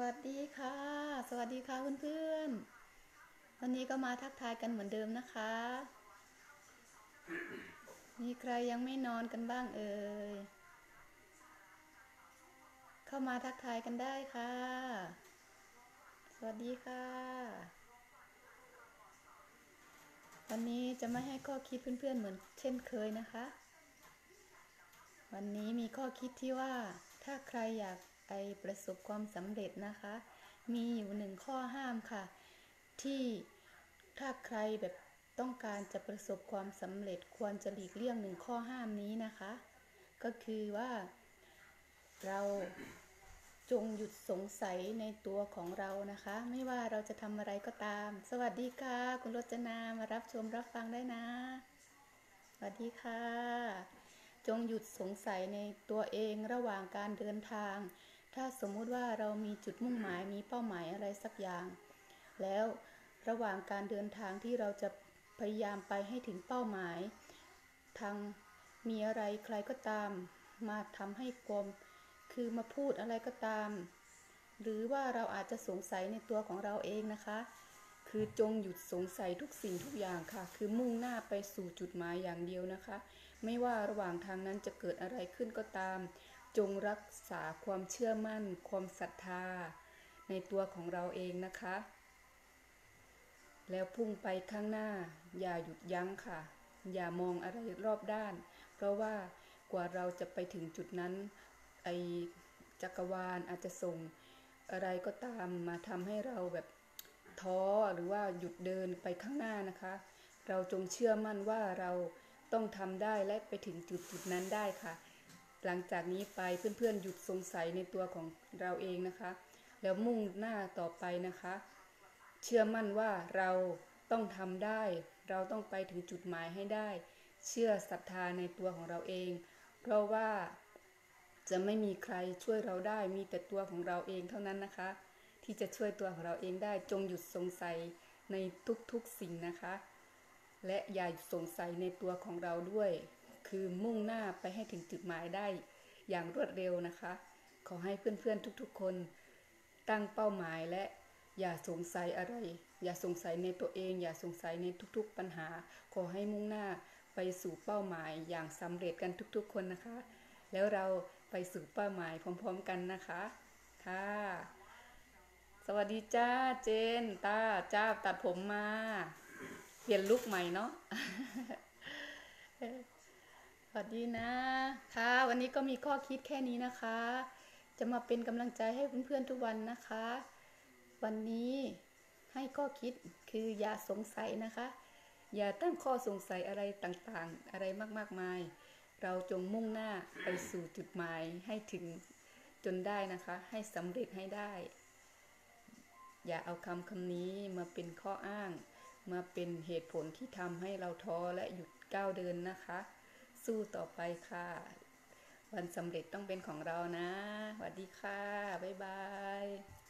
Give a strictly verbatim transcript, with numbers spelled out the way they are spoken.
วัสดีค่ะสวัสดีค่ะเพื่อนๆวันนี้ก็มาทักทายกันเหมือนเดิมนะคะมีใครยังไม่นอนกันบ้างเอ่ยเข้ามาทักทายกันได้ค่ะสวัสดีค่ะวันนี้จะไม่ให้ข้อคิดเพื่อนๆเหมือนเช่นเคยนะคะวันนี้มีข้อคิดที่ว่าถ้าใครอยากไปประสบความสำเร็จนะคะมีอยู่หนึ่งข้อห้ามค่ะที่ถ้าใครแบบต้องการจะประสบความสำเร็จควรจะหลีกเลี่ยงหนึ่งข้อห้ามนี้นะคะก็คือว่าเราจงหยุดสงสัยในตัวของเรานะคะไม่ว่าเราจะทำอะไรก็ตามสวัสดีค่ะคุณรจนามารับชมรับฟังได้นะสวัสดีค่ะจงหยุดสงสัยในตัวเองระหว่างการเดินทางถ้าสมมุติว่าเรามีจุดมุ่งหมายมีเป้าหมายอะไรสักอย่างแล้วระหว่างการเดินทางที่เราจะพยายามไปให้ถึงเป้าหมายทางมีอะไรใครก็ตามมาทำให้กลมคือมาพูดอะไรก็ตามหรือว่าเราอาจจะสงสัยในตัวของเราเองนะคะคือจงหยุดสงสัยทุกสิ่งทุกอย่างค่ะคือมุ่งหน้าไปสู่จุดหมายอย่างเดียวนะคะไม่ว่าระหว่างทางนั้นจะเกิดอะไรขึ้นก็ตามจงรักษาความเชื่อมั่นความศรัทธาในตัวของเราเองนะคะแล้วพุ่งไปข้างหน้าอย่าหยุดยั้งค่ะอย่ามองอะไรรอบด้านเพราะว่ากว่าเราจะไปถึงจุดนั้นไอจักรวาลอาจจะส่งอะไรก็ตามมาทำให้เราแบบท้อหรือว่าหยุดเดินไปข้างหน้านะคะเราจงเชื่อมั่นว่าเราต้องทำได้และไปถึงจุดจุดนั้นได้ค่ะหลังจากนี้ไปเพื่อนๆหยุดสงสัยในตัวของเราเองนะคะแล้วมุ่งหน้าต่อไปนะคะเชื่อมั่นว่าเราต้องทำได้เราต้องไปถึงจุดหมายให้ได้เชื่อศรัทธาในตัวของเราเองเพราะว่าจะไม่มีใครช่วยเราได้มีแต่ตัวของเราเองเท่านั้นนะคะที่จะช่วยตัวของเราเองได้จงหยุดสงสัยในทุกๆสิ่งนะคะและอย่าสงสัยในตัวของเราด้วยคือมุ่งหน้าไปให้ถึงจุดหมายได้อย่างรวดเร็วนะคะขอให้เพื่อนๆทุกๆคนตั้งเป้าหมายและอย่าสงสัยอะไรอย่าสงสัยในตัวเองอย่าสงสัยในทุกๆปัญหาขอให้มุ่งหน้าไปสู่เป้าหมายอย่างสำเร็จกันทุกๆคนนะคะแล้วเราไปสู่เป้าหมายพร้อมๆกันนะคะค่ะสวัสดีจ้าเจนตาจ้าตัดผมมาเปลี่ยนลุคใหม่เนาะ สวัสดีนะค่ะวันนี้ก็มีข้อคิดแค่นี้นะคะจะมาเป็นกำลังใจให้เพื่อนๆทุกวันนะคะวันนี้ให้ข้อคิดคืออย่าสงสัยนะคะอย่าตั้งข้อสงสัยอะไรต่างๆอะไรมากๆมายเราจงมุ่งหน้าไปสู่จุดหมายให้ถึงจนได้นะคะให้สำเร็จให้ได้อย่าเอาคำคำนี้มาเป็นข้ออ้างมาเป็นเหตุผลที่ทำให้เราท้อและหยุดก้าวเดินนะคะสู้ต่อไปค่ะวันสำเร็จต้องเป็นของเรานะสวัสดีค่ะบ๊ายบาย